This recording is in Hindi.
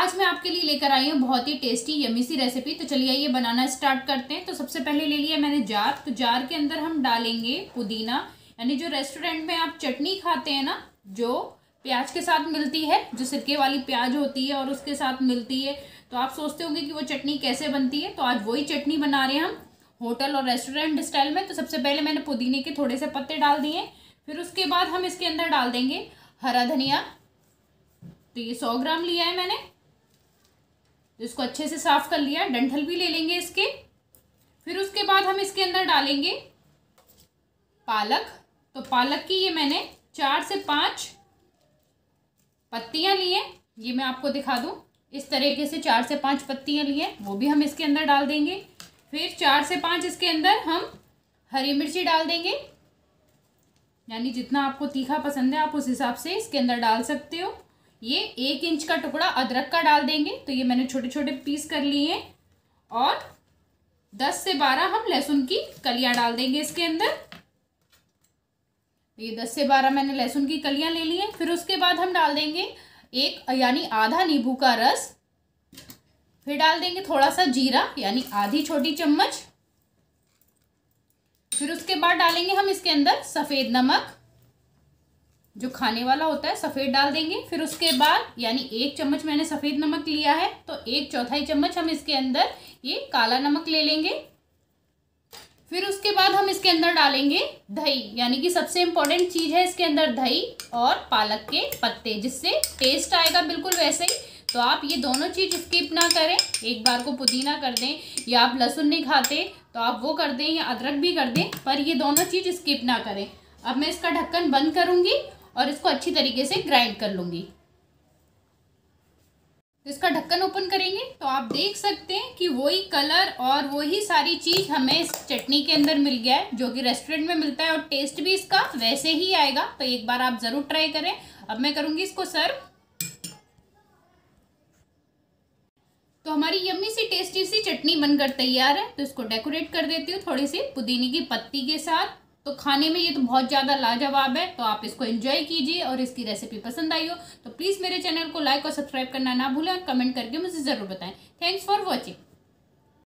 आज मैं आपके लिए लेकर आई हूँ बहुत ही टेस्टी यम्मी सी रेसिपी। तो चलिए ये बनाना स्टार्ट करते हैं। तो सबसे पहले ले लिया मैंने जार। तो जार के अंदर हम डालेंगे पुदीना, यानी जो रेस्टोरेंट में आप चटनी खाते हैं ना, जो प्याज के साथ मिलती है, जो सिरके वाली प्याज होती है और उसके साथ मिलती है। तो आप सोचते होंगे कि वो चटनी कैसे बनती है, तो आज वही चटनी बना रहे हैं हम होटल और रेस्टोरेंट स्टाइल में। तो सबसे पहले मैंने पुदीने के थोड़े से पत्ते डाल दिए, फिर उसके बाद हम इसके अंदर डाल देंगे हरा धनिया। तो ये 100 ग्राम लिया है मैंने, तो इसको अच्छे से साफ कर लिया। डंठल भी ले लेंगे इसके। फिर उसके बाद हम इसके अंदर डालेंगे पालक। तो पालक की ये मैंने 4 से 5 पत्तियां ली हैं। ये मैं आपको दिखा दूं, इस तरीके से 4 से 5 पत्तियां ली हैं, वो भी हम इसके अंदर डाल देंगे। फिर 4 से 5 इसके अंदर हम हरी मिर्ची डाल देंगे, यानी जितना आपको तीखा पसंद है आप उस हिसाब से इसके अंदर डाल सकते हो। ये 1 इंच का टुकड़ा अदरक का डाल देंगे, तो ये मैंने छोटे छोटे पीस कर लिए हैं। और 10 से 12 हम लहसुन की कलियां डाल देंगे इसके अंदर। तो ये 10 से 12 मैंने लहसुन की कलियां ले ली हैं। फिर उसके बाद हम डाल देंगे यानी आधा नींबू का रस। फिर डाल देंगे थोड़ा सा जीरा, यानी आधी छोटी चम्मच। फिर उसके बाद डालेंगे हम इसके अंदर सफ़ेद नमक, जो खाने वाला होता है, सफ़ेद डाल देंगे। फिर उसके बाद यानी 1 चम्मच मैंने सफ़ेद नमक लिया है, तो 1/4 चम्मच हम इसके अंदर ये काला नमक ले लेंगे। फिर उसके बाद हम इसके अंदर डालेंगे दही, यानी कि सबसे इम्पोर्टेंट चीज़ है इसके अंदर दही और पालक के पत्ते, जिससे टेस्ट आएगा बिल्कुल वैसे ही। तो आप ये दोनों चीज़ स्किप ना करें, एक बार को पुदीना कर दें, या आप लहसुन नहीं खाते तो आप वो कर दें, या अदरक भी कर दें, पर ये दोनों चीज़ स्किप ना करें। अब मैं इसका ढक्कन बंद करूँगी और इसको अच्छी तरीके से ग्राइंड कर लूँगी। इसका ढक्कन ओपन करेंगे तो आप देख सकते हैं कि वही कलर और वही सारी चीज़ हमें इस चटनी के अंदर मिल गया है, जो कि रेस्टोरेंट में मिलता है, और टेस्ट भी इसका वैसे ही आएगा। तो एक बार आप ज़रूर ट्राई करें। अब मैं करूँगी इसको सर्व। तो हमारी यम्मी सी टेस्टी सी चटनी बनकर तैयार है। तो इसको डेकोरेट कर देती हूँ थोड़ी सी पुदीने की पत्ती के साथ। तो खाने में ये तो बहुत ज़्यादा लाजवाब है। तो आप इसको एंजॉय कीजिए, और इसकी रेसिपी पसंद आई हो तो प्लीज़ मेरे चैनल को लाइक और सब्सक्राइब करना ना भूलें, और कमेंट करके मुझे ज़रूर बताएं। Thanks for watching.